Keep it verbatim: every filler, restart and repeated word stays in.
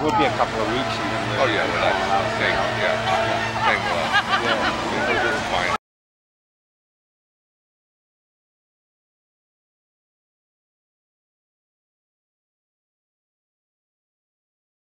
will be a couple of weeks and then Oh yeah, well, that thing, yeah, thing will.